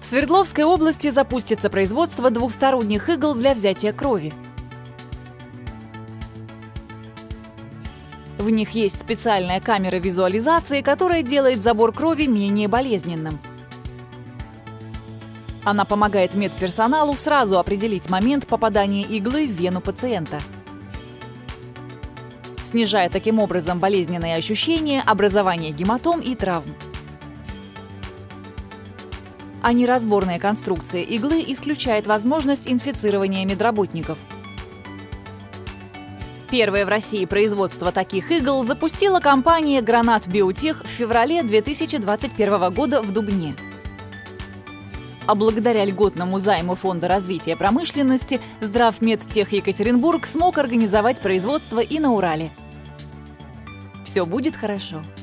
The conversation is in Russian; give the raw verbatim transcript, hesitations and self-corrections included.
Свердловской области запустится производство двухсторонних игл для взятия крови. В них есть специальная камера визуализации, которая делает забор крови менее болезненным. Она помогает медперсоналу сразу определить момент попадания иглы в вену пациента, снижая таким образом болезненные ощущения, образование гематом и травм. А неразборная конструкция иглы исключает возможность инфицирования медработников. Первое в России производство таких игл запустила компания «Гранат Биотех» в феврале две тысячи двадцать первого года в Дубне. А благодаря льготному займу Фонда развития промышленности Здравмедтех Екатеринбург смог организовать производство и на Урале. Все будет хорошо.